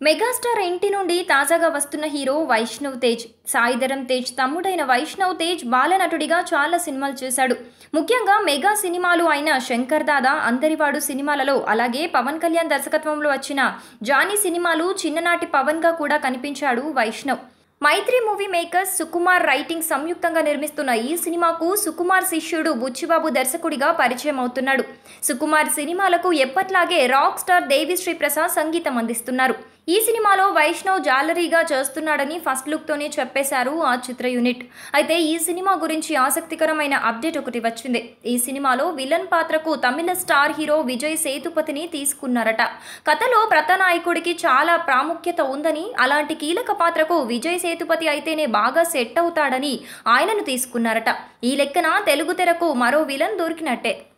Megastar ఇంటి నుండి తాజాగా వస్తున్న హీరో వైష్ణవ్ తేజ్. సాయిధరమ్ తేజ్ తమ్ముడైన వైష్ణవ్ తేజ్ బాలనటుడిగా చాలా సినిమాలు చేశాడు. ముఖ్యంగా మెగా సినిమాలు అయిన శంకర్ దాదా, అందరివాడు సినిమాలలో, అలాగే పవన్ కళ్యాణ్ దర్శకత్వంలో వచ్చిన జానీ సినిమాలు చిన్ననాటి పవన్గా కూడా కనిపించాడు Vaishnav. Mythri movie makers, Sukumar writing సంయుక్తంగా నిర్మిస్తున్న ఈ సినిమాకు సుకుమార్ శిష్యుడు బుచ్చిబాబు దర్శకుడిగా పరిచయం అవుతున్నాడు. సుకుమార్ సినిమాలకు ఎప్పట్లాగే రాక్ స్టార్ దేవిశ్రీ ప్రసాద్ సంగీతం అందిస్తున్నారు. ఈ సినిమాలో వైష్ణవ్ జాలరీగా చేస్తున్నాడని ఫస్ట్ లుక్తోనే చెప్పేశారు ఆ చిత్ర యూనిట్. అయితే ఈ సినిమా గురించి ఆసక్తికరమైన అప్డేట్ ఒకటి వచ్చింది. ఈ సినిమాలో విలన్ పాత్రకు తమిళ స్టార్ హీరో విజయ్ సేతుపతిని తీసుకున్నారట. కథలో ప్రతానాయకుడికి చాలా ప్రాముఖ్యత ఉందని, అలాంటి కీలక పాత్రకు విజయ్ సేతుపతి అయితేనే బాగా సెట్ అవుతాడని ఆయనను తీసుకున్నారట. ఈ లెక్కన తెలుగు తెరకు మరో విలన్ దొరికినట్టే.